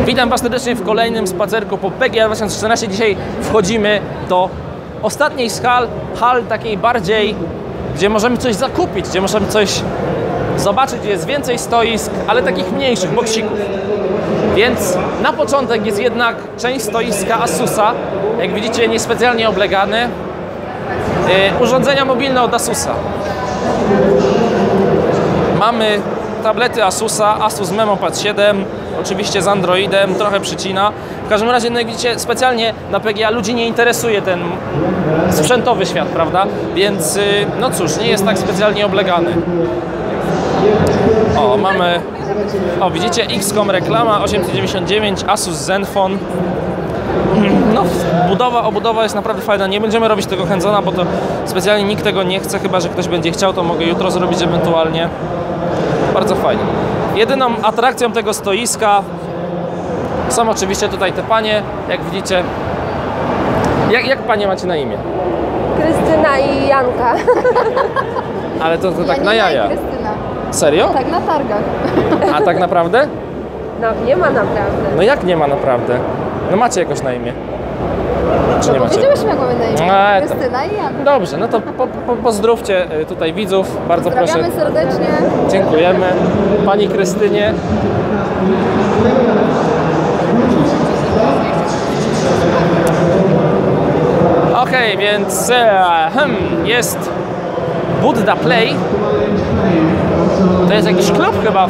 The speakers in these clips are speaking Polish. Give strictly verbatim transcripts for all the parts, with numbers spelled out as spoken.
Witam Was serdecznie w kolejnym spacerku po P G A dwa tysiące czternaście. Dzisiaj wchodzimy do ostatniej z hal, hal takiej bardziej, gdzie możemy coś zakupić, gdzie możemy coś zobaczyć, gdzie jest więcej stoisk, ale takich mniejszych, boksików. Więc na początek jest jednak część stoiska Asusa, jak widzicie niespecjalnie oblegany. Yy, urządzenia mobilne od Asusa. Mamy tablety Asusa, Asus MemoPad siedem, oczywiście z Androidem, trochę przycina. W każdym razie, no jak widzicie, specjalnie na P G A ludzi nie interesuje ten sprzętowy świat, prawda? Więc, no cóż, nie jest tak specjalnie oblegany. O, mamy, o widzicie, X COM reklama, osiemset dziewięćdziesiąt dziewięć, Asus Zenfone. No, budowa, obudowa jest naprawdę fajna. Nie będziemy robić tego hands-ona, bo to specjalnie nikt tego nie chce, chyba że ktoś będzie chciał, to mogę jutro zrobić ewentualnie. Bardzo fajnie. Jedyną atrakcją tego stoiska są oczywiście tutaj te panie, jak widzicie. Jak, jak panie macie na imię? Krystyna i Janka. Ale to, to ja tak nie na jaja. Krystyna. Serio? Tak na targach. A tak naprawdę? No nie ma naprawdę. No jak nie ma naprawdę? No macie jakoś na imię? Czy No nie macie? powiedziałyśmy jak mamy na imię. A, to- Krystyna i Janka. Dobrze, no to po, po, pozdrówcie tutaj widzów, bardzo proszę. Pozdrawiamy serdecznie. Dziękujemy Pani Krystynie. Okej, okay, więc e, hmm, jest Buddha Play. To jest jakiś klub chyba w,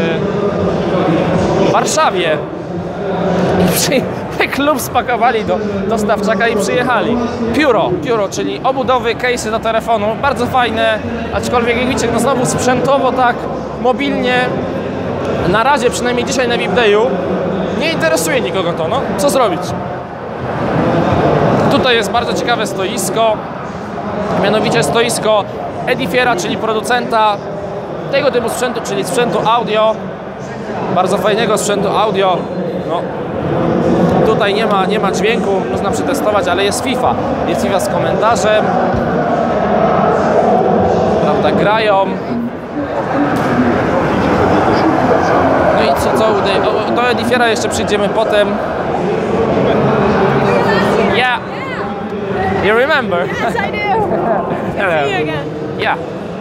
w Warszawie. I przy, klub spakowali do dostawczaka i przyjechali. Pióro, pióro, czyli obudowy, case'y do telefonu, bardzo fajne, aczkolwiek jak widzicie, no znowu sprzętowo tak, mobilnie, na razie, przynajmniej dzisiaj na V I P Dayu, nie interesuje nikogo to, no, co zrobić? Tutaj jest bardzo ciekawe stoisko, mianowicie stoisko Edifiera, czyli producenta tego typu sprzętu, czyli sprzętu audio, bardzo fajnego sprzętu audio, no. Tutaj nie ma, nie ma dźwięku, można przetestować, ale jest FIFA. Jest FIFA z komentarzem. Prawda, grają. No i co, co o, do Edifiera jeszcze przyjdziemy potem. Yeah. You remember? Yes, I do. Hello. See you again. Yeah.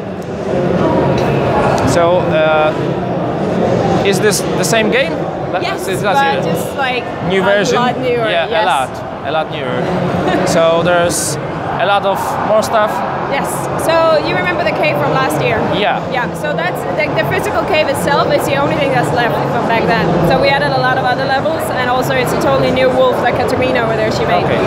So, uh, is this the same game? Yes, Since but last year? just like New a version? lot newer. Yeah, yes. a lot, a lot newer. So there's a lot of more stuff. Yes. So you remember the cave from last year? Yeah. Yeah. So that's the, the physical cave itself is the only thing that's left from back then. So we added a lot of other levels, and also it's a totally new wolf that Katarina over there she made. Okay.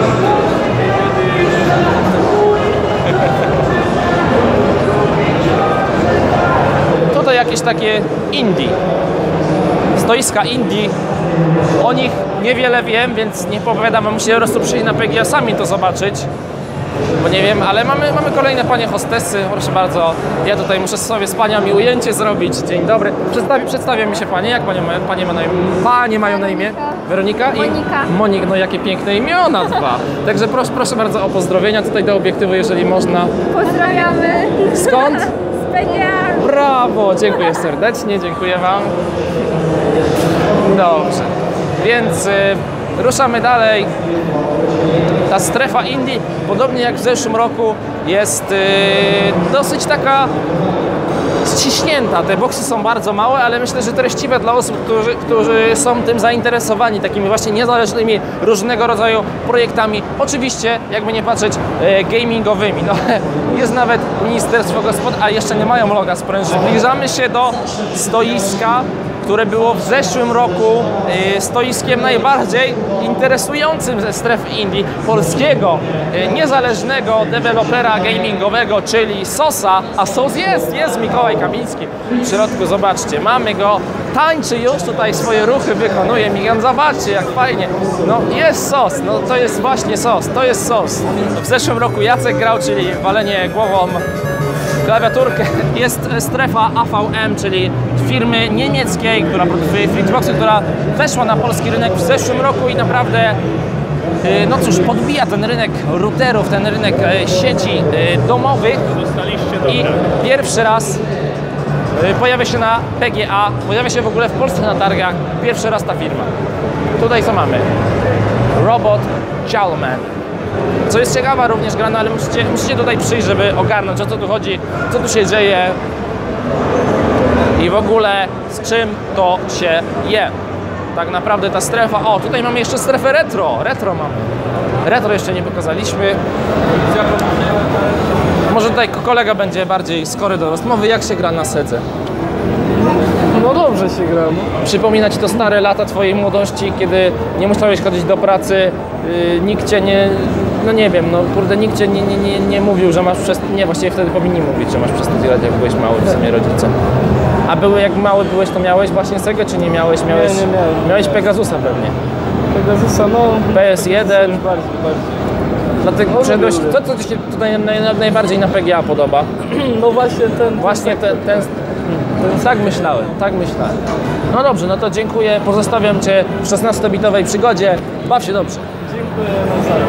Tutaj jakieś takie indie. Stoiska indie. O nich niewiele wiem, więc nie opowiadam, musicie po prostu przyjść na P G A sami to zobaczyć. Bo nie wiem, ale mamy, mamy kolejne panie hostessy, proszę bardzo. Ja tutaj muszę sobie z paniami ujęcie zrobić. Dzień dobry. Przedstawi, przedstawia mi się panie. Jak panie, ma- panie, ma na imię? Panie mają na imię? Weronika i Monika. Monik, no jakie piękne imiona dwa. Także proszę, proszę bardzo o pozdrowienia tutaj do obiektywu, jeżeli można. Pozdrawiamy. Skąd? Z P G A. Brawo, dziękuję serdecznie, dziękuję wam. Dobrze, więc y, ruszamy dalej. Ta strefa indie, podobnie jak w zeszłym roku, jest y, dosyć taka ściśnięta. Te boksy są bardzo małe, ale myślę, że treściwe dla osób, którzy, którzy są tym zainteresowani, takimi właśnie niezależnymi różnego rodzaju projektami. Oczywiście, jakby nie patrzeć, e, gamingowymi. No, jest nawet Ministerstwo Gospodarki, a jeszcze nie mają loga spręży. Zbliżamy się do stoiska, które było w zeszłym roku e, stoiskiem najbardziej interesującym ze strefy indie, polskiego, e, niezależnego dewelopera gamingowego, czyli Sosa. A Sos jest, jest Mikołaj Kamiński w środku, zobaczcie, mamy go, tańczy już tutaj, swoje ruchy wykonuje. Migan, zobaczcie jak fajnie, no jest Sos, no to jest właśnie Sos, to jest Sos. W zeszłym roku Jacek grał, czyli walenie głową klawiaturkę. Jest strefa A V M, czyli firmy niemieckiej, która produkuje Fritzboxy, która weszła na polski rynek w zeszłym roku i naprawdę, no cóż, podbija ten rynek routerów, ten rynek sieci domowych. I pierwszy raz pojawia się na P G A, pojawia się w ogóle w Polsce na targach, pierwszy raz ta firma. tutaj co mamy? Robot Chalman. Co jest ciekawa również gra, no ale musicie, musicie tutaj przyjść, żeby ogarnąć, o co tu chodzi, co tu się dzieje i w ogóle z czym to się je. Tak naprawdę ta strefa... O, tutaj mamy jeszcze strefę retro. Retro mamy. Retro jeszcze nie pokazaliśmy. Może tutaj kolega będzie bardziej skory do rozmowy. Jak się gra na sedze? No dobrze się gra, no. Przypomina ci to stare lata twojej młodości, kiedy nie musiałeś chodzić do pracy, yy, nikt cię nie... No nie wiem, no kurde, nikt cię nie, nie, nie, nie mówił, że masz przez... Nie, właściwie wtedy powinni mówić, że masz przestać jak byłeś mały, w sumie rodzice. A były, jak mały byłeś, to miałeś właśnie Segę, czy nie miałeś? Miałeś, Nie, nie miałem. Miałeś Pegasusa pewnie. Pegasusa, no... P S jeden. Bardziej, bardziej. Dlatego Może przedłeś, były. to, co ci się tutaj naj, najbardziej na P G A podoba? No właśnie ten... Właśnie ten, ten, ten... Tak myślałem, tak myślałem. No dobrze, no to dziękuję. Pozostawiam cię w szesnastobitowej przygodzie. Baw się dobrze. Dziękuję nawzajem.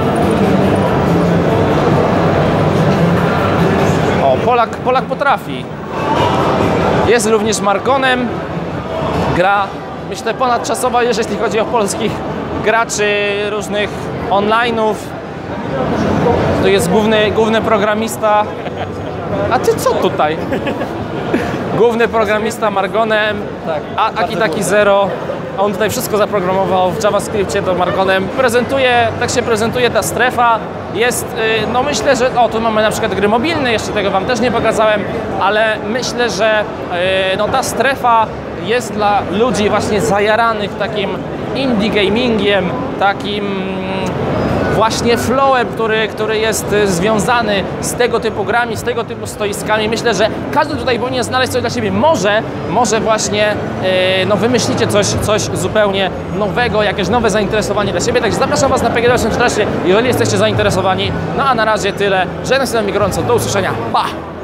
O, Polak, Polak potrafi. Jest również Margonem. Gra, myślę, ponadczasowa, jeśli chodzi o polskich graczy różnych online'ów. To jest główny, główny programista. A ty co tutaj? Główny programista Margonem, Tak, a Aki Taki Zero. On tutaj wszystko zaprogramował w JavaScriptie, to Margonem. Prezentuje, tak się prezentuje ta strefa. Jest, no myślę, że... O, tu mamy na przykład gry mobilne, jeszcze tego wam też nie pokazałem, ale myślę, że no, ta strefa jest dla ludzi właśnie zajaranych takim indie gamingiem, takim właśnie flowem, który, który jest związany z tego typu grami, z tego typu stoiskami. Myślę, że każdy tutaj powinien znaleźć coś dla siebie. Może, może właśnie yy, no wymyślicie coś, coś zupełnie nowego, jakieś nowe zainteresowanie dla siebie. Także zapraszam was na P G D osiemset czternaście, jeżeli jesteście zainteresowani. No a na razie tyle. Żegnam się z wami gorąco. Do usłyszenia. Pa!